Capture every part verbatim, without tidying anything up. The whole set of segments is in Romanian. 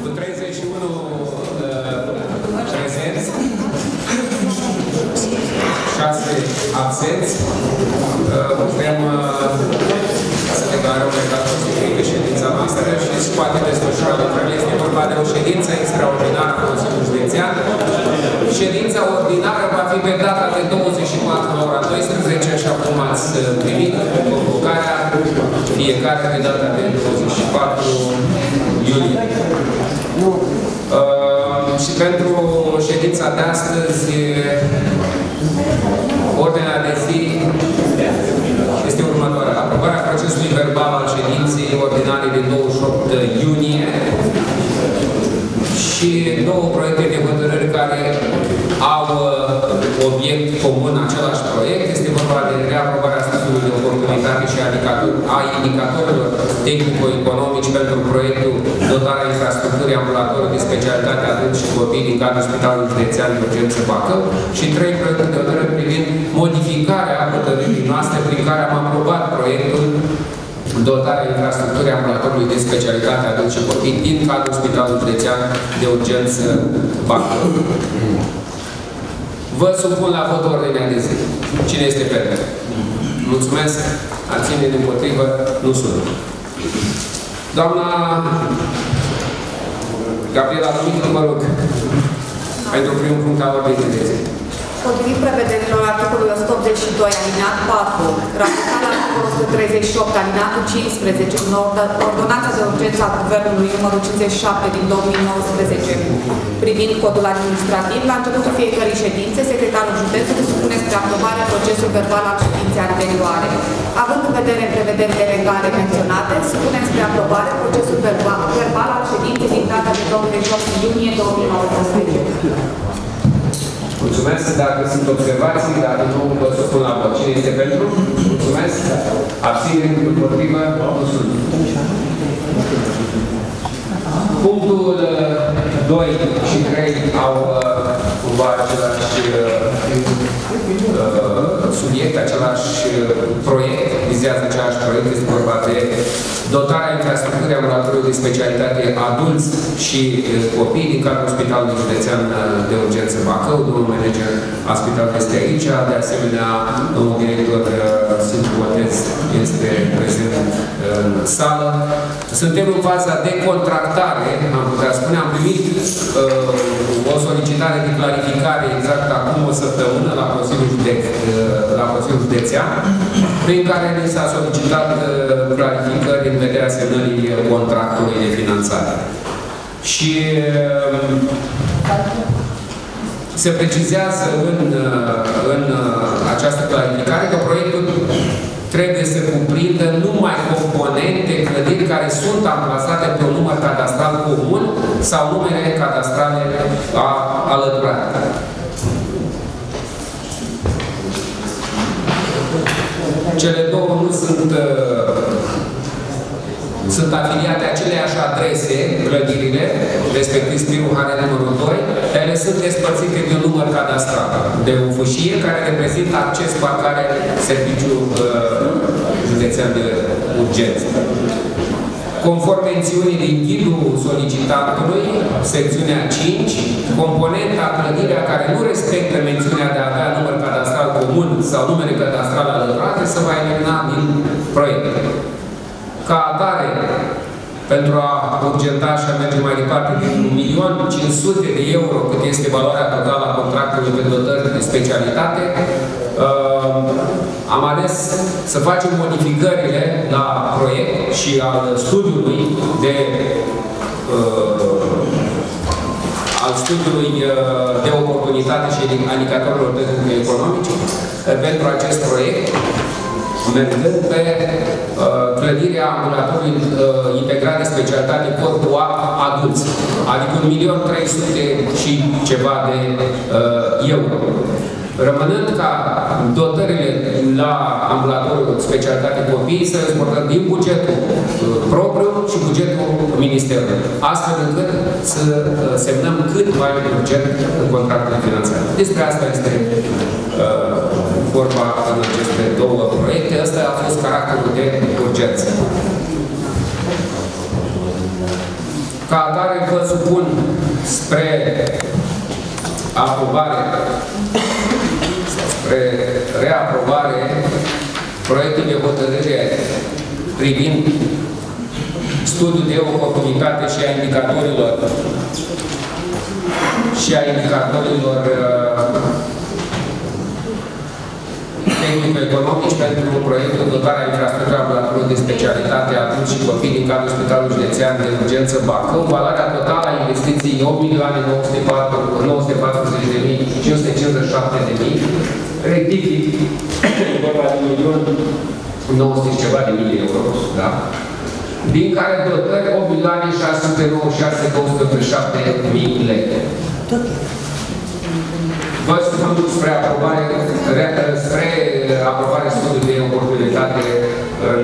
treizeci și unu uh, prezenți, șase absenți. Uh, putem uh, să declarăm că a fost încheiată ședința noastră și se poate desfășura lucrările. Este vorba de o ședință extraordinară a Consiliului Județean. Ședința ordinară va fi pe data de douăzeci și patru la ora doisprezece, așa cum ați primit convocarea, fiecare pe data de douăzeci și patru iulie. Uh, și pentru ședința de astăzi, ordinea de zi este următoarea. Aprobarea procesului verbal al ședinței ordinare din douăzeci și opt iunie și două proiecte de hotărâri care au uh, obiect comun același proiect. Este vorba de reaprobarea studiului de oportunitate și a indicatorilor tehnico-economici pentru proiectul dotarea infrastructurii ambulatoriului de specialitate adult și copii din cadrul Spitalului Județean de Urgență Bacău și trei proiecte de hotărâri privind modificarea hotărârii noastre prin care am aprobat proiectul dotarea infrastructurii ambulatoriului de specialitate adult și copii din cadrul Spitalului Județean de Urgență Bacău. Vă supun la vot ordinea de zi. Cine este pentru? Mulțumesc. Abțineri împotrivă? Nu sunt. Doamna Gabriela Dumitru, mă rog, pentru primul punct al ordinii de zi. Potrivit prevederilor articolului o sută optzeci și doi, alineat patru, ratificarea articolul o sută treizeci și opt, alineatul cincisprezece, în ordonanța de urgență a Guvernului numărul cincizeci și șapte din două mii nouăsprezece, privind codul administrativ, la începutul fiecărei ședințe, secretarul județului supune spre aprobare procesul verbal al ședinței anterioare. Având în vedere prevederile legale menționate, supunem spre aprobare procesul verbal, verbal al ședinței din data de douăzeci și opt iunie două mii nouăsprezece. Mulțumesc. Dacă sunt observații, dacă nu, vă supun la vot. Cine este pentru? Mulțumesc. Abțineri împotrivă? Nu sunt. Punctul doi și trei au cumva același subiect, același proiect, vizează același proiect, este vorba de dotarea infrastructurii ambulatoriului de specialitate adulți și copii din cadrul Spitalului Județean de Urgență Bacău. Domnul manager a spitalului este aici, de asemenea, domnul director Sfântul Botez este prezent în sală. Suntem în faza de contractare, am putea spune, am primit uh, o solicitare de clarificare exact acum o săptămână la Consiliul, Judec, uh, la Consiliul Județean, prin care ne s-a solicitat uh, clarificări în vederea semnării contractului de finanțare. Și uh, se precizează în, în această clarificare că proiectul trebuie să cuprindă numai componente, clădiri care sunt amplasate pe un număr cadastral comun sau numere cadastrale alăturate. Cele două nu sunt sunt afiliate aceleiași adrese, clădirile, respectiv Spiru Hare numărul doi, ele sunt despărțite de un număr cadastral, de o fâșie care reprezintă acces parcare serviciu uh, județean de urgență. Conform mențiunii din ghidul solicitantului, secțiunea cinci, componenta clădirea care nu respectă mențiunea de a avea număr cadastral comun sau numere cadastrale alăturate se va elimina din proiect. Ca atare, pentru a urgenta și a merge mai departe, din un milion cinci sute de euro, cât este valoarea totală a contractului de dotări de specialitate, uh, am ales să facem modificările la proiect și al studiului de uh, al studiului uh, de oportunitate și indicatorilor economice uh, pentru acest proiect, mergând pe uh, clădirea ambulatoriului uh, integrat de specialitate corpul adulți, adică un milion trei sute și ceva de uh, euro. Rămânând ca dotările la ambulatoriul specialitate copii să exportăm din bugetul uh, propriu și bugetul Ministerului, astfel încât să uh, semnăm cât mai urgent în contractul de finanțare. Despre asta este uh, vorba în aceste două proiecte. Ăsta a fost caracterul de urgență. Ca atare vă supun spre aprobare, spre reaprobare, proiectul de hotărâre privind studiul de oportunitate și a indicatorilor și a indicatorilor tehnico-economici pentru proiectul dotarea infrastructurii ambulatorului de specialitate adult și copii din cadrul Spitalului Județean de Urgență Bacău. Valoarea totală a investiției opt milioane nouă sute patruzeci de mii cinci sute cincizeci și șapte de lei. Rectific, vorba de un milion nouă sute și ceva de mii de euro, da? Din care dotări opt milioane șase sute nouăzeci și șase mii două sute optzeci și șapte de lei. Vă spun spre aprobare, spre aprobare studiului de oportunitate în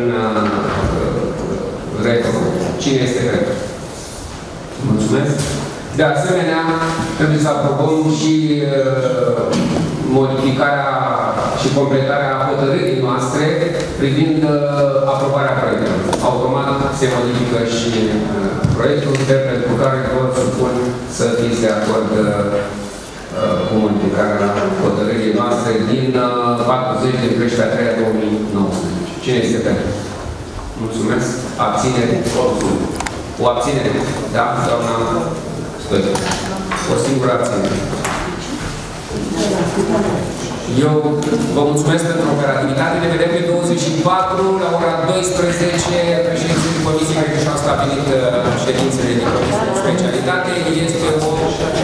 retro. Cine este retro? Mulțumesc. De asemenea, trebuie să aprobăm și modificarea și completarea hotărârii noastre privind aprobarea proiectului. Automat se modifică și proiectul, pentru care vă supun să fiți de acord cu modificarea hotărârii noastre din patruzeci de treisprezece a treia două mii nouăsprezece. Cine este pentru? Mulțumesc. Abținere? O abținere? Da? Doamna Stoică. O singură abținere. Eu vă mulțumesc pentru operativitate. Ne vedem pe douăzeci și patru la ora douăsprezece. Președinții Comisiei care și-au stabilit ședințele de comisie de specialitate. Este o